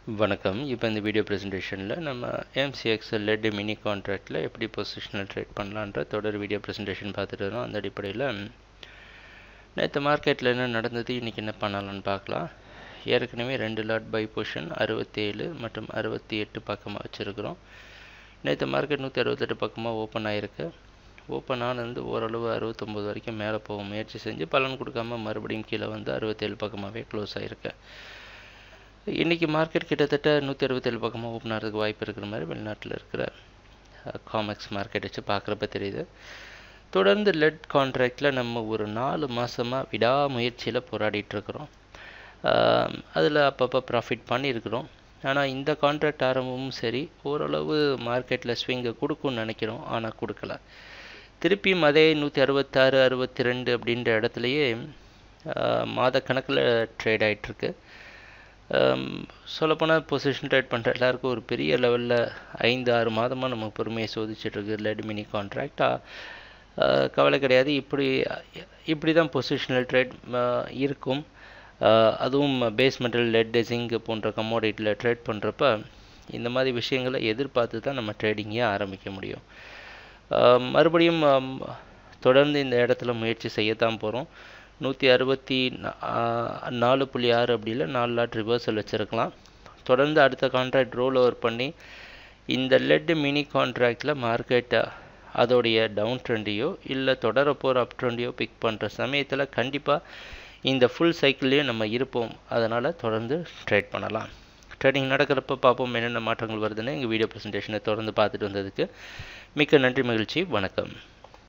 வணக்கம். இப்போ இந்த வீடியோ ப்ரெசன்டேஷனில் நம்ம MCX லெட் மினி கான்ட்ராக்டில் எப்படி பொசிஷனல் ட்ரேட் பண்ணலான்ற தொடர் வீடியோ ப்ரெசன்டேஷன் பார்த்துட்டு வரோம். அந்த அடிப்படையில் நேற்று மார்க்கெட்டில் என்ன நடந்தது, இன்றைக்கி என்ன பண்ணலான்னு பார்க்கலாம். ஏற்கனவே 2 லாட் பை பொசிஷன் 67 மற்றும் 68 பக்கமாக வச்சுருக்கிறோம். நேற்று மார்க்கெட் 168 பக்கமாக ஓப்பன் ஆகிருக்கு. ஓப்பன் ஆனது ஓரளவு 69 வரைக்கும் மேலே போக முயற்சி செஞ்சு பலன் கொடுக்காம மறுபடியும் கீழே வந்து 67 பக்கமாகவே க்ளோஸ் ஆகிருக்கு. இன்றைக்கி மார்க்கெட் கிட்டத்தட்ட 167 பக்கமாக ஓப்பன் ஆகிறதுக்கு வாய்ப்பு இருக்கிற மாதிரி வெளிநாட்டில் இருக்கிற காமெக்ஸ் மார்க்கெட் வச்சு பார்க்குறப்ப தெரியுது. தொடர்ந்து லெட் கான்ட்ராக்டில் நம்ம ஒரு 4 மாதமாக விடாமுயற்சியில் போராடிட்டுருக்குறோம். அதில் அப்பப்போ ப்ராஃபிட் பண்ணியிருக்கிறோம். ஆனால் இந்த கான்ட்ராக்ட் ஆரம்பமும் சரி ஓரளவு மார்க்கெட்டில் ஸ்விங்கை கொடுக்குன்னு நினைக்கிறோம், ஆனால் கொடுக்கல. திருப்பியும் அதே 166 62 அப்படின்ற இடத்துலையே மாத கணக்கில் ட்ரேட் ஆகிட்டுருக்கு. சொல்லப்போனால் பொசிஷன் ட்ரேட் பண்ணுற எல்லாருக்கும் ஒரு பெரிய லெவலில் 5-6 மாதமாக நம்ம பொறுமையை சோதிச்சிட்ருக்கு லெட் மினி கான்ட்ராக்டாக. கவலை கிடையாது, இப்படி தான் பொசிஷனல் ட்ரேட் இருக்கும். அதுவும் பேஸ் மெட்டல் லெட் ஜிங்க் போன்ற கமோடிட்டியில் ட்ரேட் பண்ணுறப்ப இந்த மாதிரி விஷயங்களை எதிர்பார்த்து தான் நம்ம ட்ரேடிங்கே ஆரம்பிக்க முடியும். மறுபடியும் தொடர்ந்து இந்த இடத்துல முயற்சி செய்யத்தான் போகிறோம். 164.6 அப்படியில் 4 லாட் ரிவர்சல் வச்சுருக்கலாம். தொடர்ந்து அடுத்த கான்ட்ராக்ட் ரோல் ஓவர் பண்ணி இந்த லெட் மினி கான்ட்ராக்டில் மார்க்கெட்டை அதோடைய டவுன் ட்ரெண்டையோ இல்லை தொடர போகிற அப் ட்ரெண்டையோ பிக் பண்ணுற சமயத்தில் கண்டிப்பாக இந்த ஃபுல் சைக்கிள்லேயும் நம்ம இருப்போம். அதனால் தொடர்ந்து ட்ரேட் பண்ணலாம். ட்ரேடிங் நடக்கிறப்ப பார்ப்போம் என்னென்ன மாற்றங்கள் வருதுன்னு. எங்கள் வீடியோ ப்ரெசன்டேஷனை தொடர்ந்து பார்த்துட்டு வந்ததுக்கு மிக்க நன்றி, மகிழ்ச்சி, வணக்கம்.